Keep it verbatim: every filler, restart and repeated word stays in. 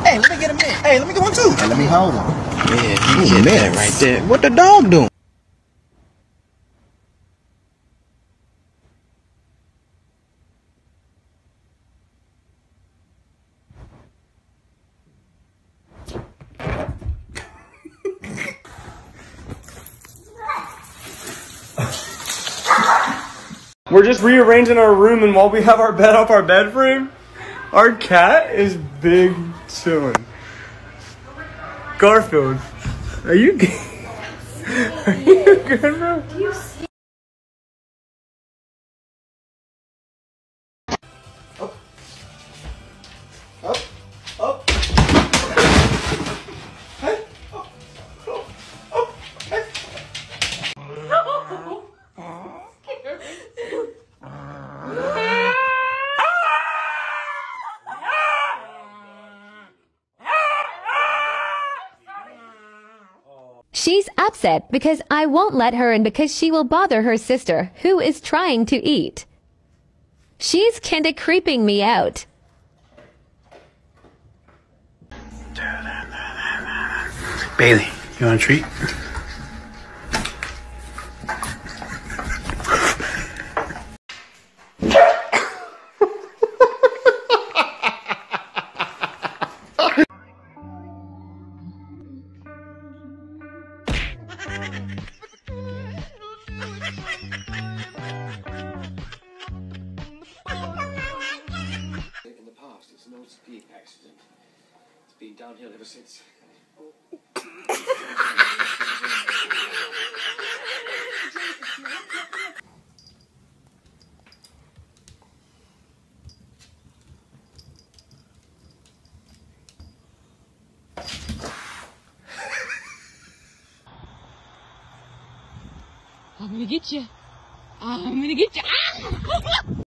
Hey, let me get a minute. Hey, let me get one too. Hey, let me hold him. Yeah, you get that right there. What the dog doing? We're just rearranging our room, and while we have our bed off our bed frame, our cat is big chilling. Garfield, are you good? Are you good, bro? Up. Up. Up. Hey. Up. Up. Up. Hey. She's upset because I won't let her in because she will bother her sister, who is trying to eat. She's kinda creeping me out. Bailey, you want a treat? In the past, it's an old skiing accident. It's been downhill ever since. I'm gonna get you. I'm gonna get you. Ah!